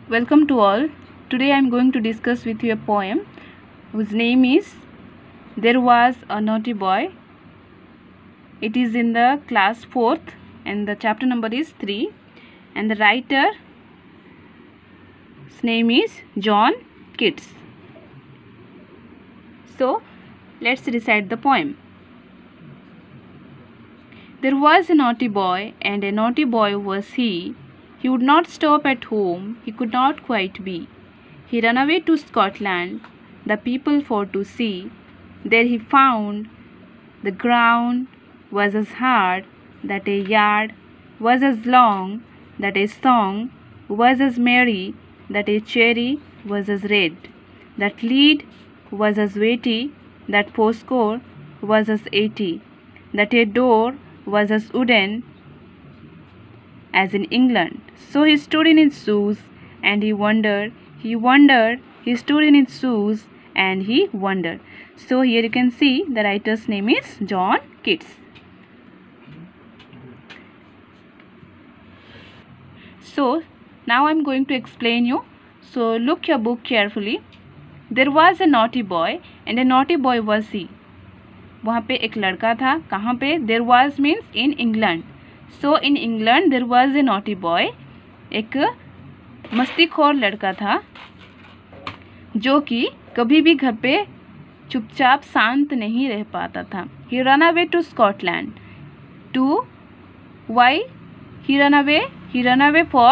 Welcome to all. Today I am going to discuss with you a poem whose name is There Was a Naughty Boy. It is in the class 4th and the chapter number is 3 and the writer's name is John Keats. So let's recite the poem. There was a naughty boy, and a naughty boy was he. He would not stop at home, he could not quite be. He ran away to Scotland, the people for to see. There he found the ground was as hard, that a yard was as long, that a song was as merry, that a cherry was as red, that lead was as weighty, that postcode was as 80, that a door was as wooden as in England. So he stood in his shoes and he wondered, he stood in his shoes and he wondered. So here you can see the writer's name is John Keats. So now I am going to explain you. So look your book carefully. There was a naughty boy and a naughty boy was he. वहाँ पे एक लड़का था. कहाँ पे? There was means in England. So in England there was a naughty boy. एक मस्तीखोर लड़का था जो कि कभी भी घर पे चुपचाप शांत नहीं रह पाता था. He ran away to Scotland. To why he ran away? He ran away for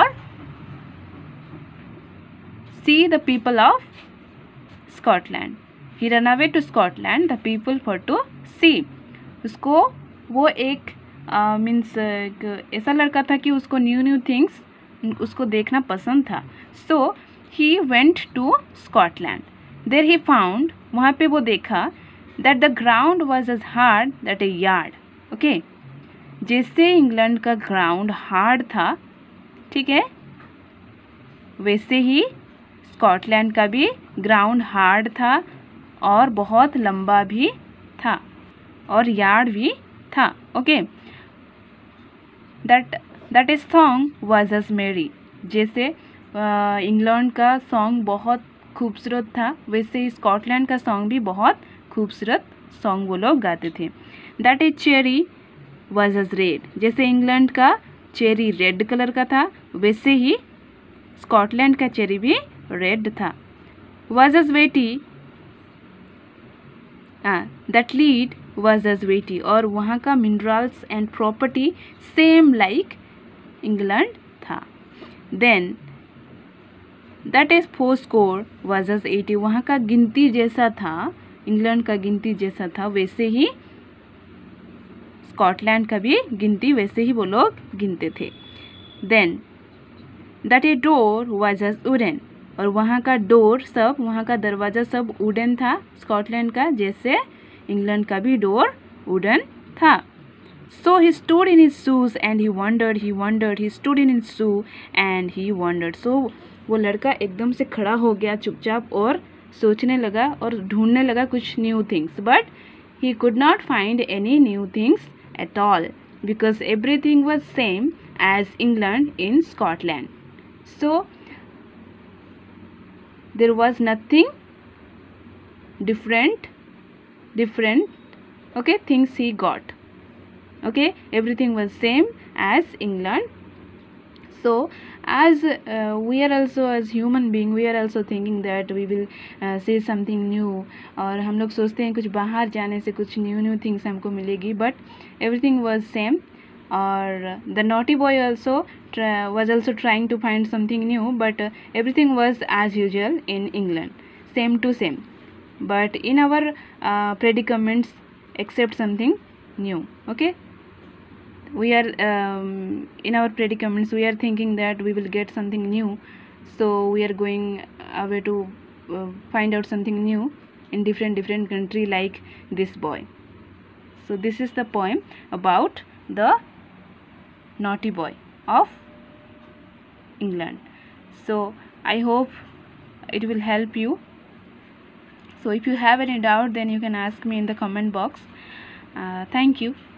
see the people of Scotland. He ran away to Scotland, the people for to see. उसको वो एक मीन्स ऐसा लड़का था कि उसको न्यू थिंग्स उसको देखना पसंद था. So he went to Scotland. There he found, वहाँ पे वो देखा that the ground was as hard that a yard. Okay, जैसे इंग्लैंड का ग्राउंड हार्ड था, ठीक है, वैसे ही स्कॉटलैंड का भी ग्राउंड हार्ड था और बहुत लंबा भी था और यार्ड भी था. Okay, that is song was as merry. जैसे इंग्लैंड का सॉन्ग बहुत खूबसूरत था, वैसे ही स्कॉटलैंड का सॉन्ग भी बहुत खूबसूरत सॉन्ग वो लोग गाते थे. That is cherry was as red. जैसे इंग्लैंड का चेरी रेड कलर का था, वैसे ही स्कॉटलैंड का चेरी भी रेड था. Was as weighty, that lead was as weighty. और वहाँ का minerals and property same like England था. Then that is fourscore was as 80. वहाँ का गिनती जैसा था, इंग्लैंड का गिनती जैसा था, वैसे ही स्कॉटलैंड का भी गिनती वैसे ही वो लोग गिनते थे. Then that a door was as wooden. और वहाँ का डोर सब, वहाँ का दरवाज़ा सब वुडन था स्कॉटलैंड का, जैसे इंग्लैंड का भी डोर वुडन था. So he stood in his shoes and he wondered, he stood in his shoe and he wondered. So वो लड़का एकदम से खड़ा हो गया चुपचाप और सोचने लगा और ढूंढने लगा कुछ new things, but he could not find any new things at all because everything was same as England in Scotland. So there was nothing different okay things he got. Okay, everything was same as England. So as we are also as human being, we are also thinking that we will say something new. और हम लोग सोचते हैं कुछ बाहर जाने से कुछ न्यू थिंग्स हमको मिलेगी, but everything was same. और the naughty boy also was also trying to find something new, but everything was as usual in England, same to same. But in our predicaments, accept something new. Okay, we are in our predicaments we are thinking that we will get something new, so we are going away to find out something new in different country like this boy. So this is the poem about the naughty boy of England. So I hope it will help you. So if you have any doubt, then you can ask me in the comment box. Thank you.